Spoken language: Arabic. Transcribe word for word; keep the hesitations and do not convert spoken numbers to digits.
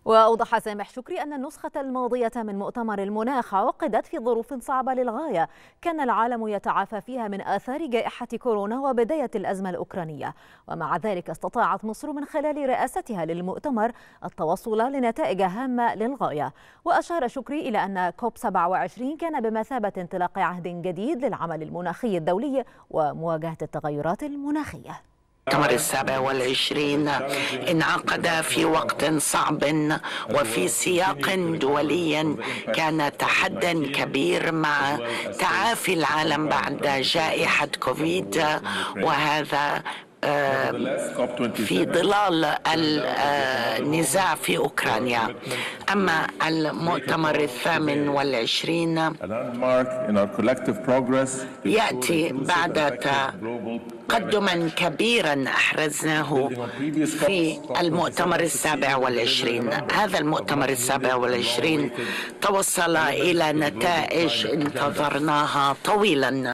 وأوضح سامح شكري أن النسخة الماضية من مؤتمر المناخ عقدت في ظروف صعبة للغاية كان العالم يتعافى فيها من آثار جائحة كورونا وبداية الأزمة الأوكرانية، ومع ذلك استطاعت مصر من خلال رئاستها للمؤتمر التوصل لنتائج هامة للغاية. وأشار شكري إلى أن كوب سبعة وعشرين كان بمثابة انطلاق عهد جديد للعمل المناخي الدولي ومواجهة التغيرات المناخية. المؤتمر السابع والعشرين انعقد في وقت صعب وفي سياق دولي كان تحدي كبير مع تعافي العالم بعد جائحة كوفيد، وهذا في ظلال النزاع في أوكرانيا. أما المؤتمر الثامن والعشرين يأتي بعد تقدما كبيرا أحرزناه في المؤتمر السابع والعشرين. هذا المؤتمر السابع والعشرين توصل إلى نتائج انتظرناها طويلا.